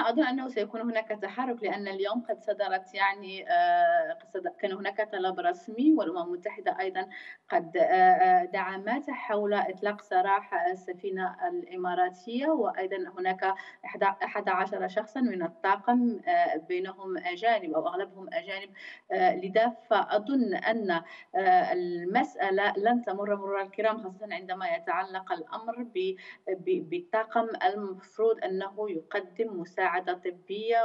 أنا أظن أنه سيكون هناك تحرُّك، لأن اليوم قد صدرت يعني كان هناك طلب رسمي، والأمم المتحدة أيضًا قد دعمته حول إطلاق سراح السفينة الإماراتية، وأيضًا هناك 11 شخصًا من الطاقم بينهم أجانب أو أغلبهم أجانب، لذا فأظن أن المسألة لن تمُر مرور الكرام، خاصةً عندما يتعلق الأمر بالطاقم المفروض أنه يقدم مساعدة طبية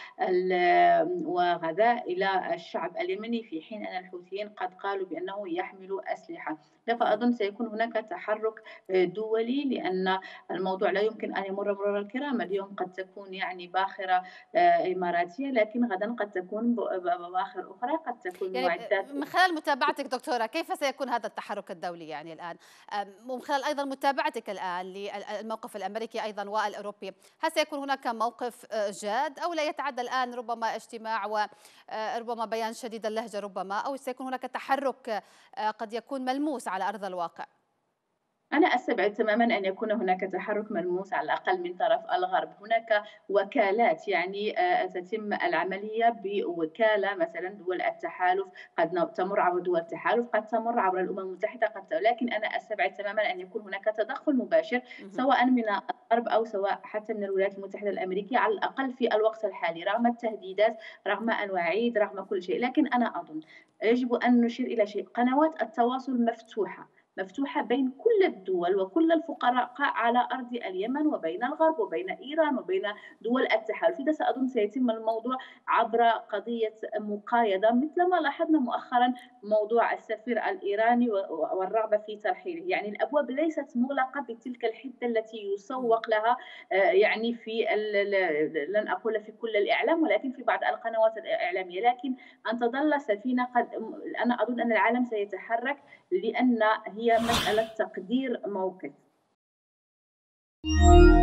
وغذاء إلى الشعب اليمني، في حين أن الحوثيين قد قالوا بأنه يحمل أسلحة. إمم. فأظن سيكون هناك تحرك دولي، لأن الموضوع لا يمكن أن يمر مرور الكرام. اليوم قد تكون يعني باخرة إماراتية، لكن غدا قد تكون بواخر أخرى، قد تكون يعني معدات. من خلال متابعتِك دكتورة، كيف سيكون هذا التحرُّك الدولي يعني الآن؟ ومن خلال أيضًا متابعتِك الآن الموقف الأمريكي أيضًا والأوروبي، هل سيكون هناك موقف جاد أو لا يتعدى الآن ربما اجتماع وربما بيان شديد اللهجة ربما، أو سيكون هناك تحرُّك قد يكون ملموس على أرض الواقع؟ أنا أستبعد تمامًا أن يكون هناك تحرُّك ملموس على الأقل من طرف الغرب. هناك وكالات يعني تتم العملية بوكالة، مثلًا دول التحالف قد تمُر عبر دول التحالف، قد تمُر عبر الأمم المتحدة، لكن أنا أستبعد تمامًا أن يكون هناك تدخُّل مباشر اهم. سواء من الغرب أو سواء حتى من الولايات المتحدة الأمريكية، على الأقل في الوقت الحالي، رغم التهديدات، رغم الوعيد، رغم كل شيء. لكن أنا أظن يجب أن نشير إلى شيء: قنوات التواصل مفتوحة بين كل الدول وكل الفقراء على أرض اليمن، وبين الغرب وبين إيران وبين دول التحالف. لذا سأظن سيتم الموضوع عبر قضية مقايضة، مثل ما لاحظنا مؤخرا موضوع السفير الإيراني والرغبة في ترحيله. يعني الأبواب ليست مغلقة بتلك الحدة التي إمم. يسوق لها، يعني في لن أقول في كل الإعلام، ولكن في بعض القنوات الإعلامية. لكن أن تظل سفينة أنا أظن أن العالم سيتحرك، لأن هي مسألة تقدير موقف.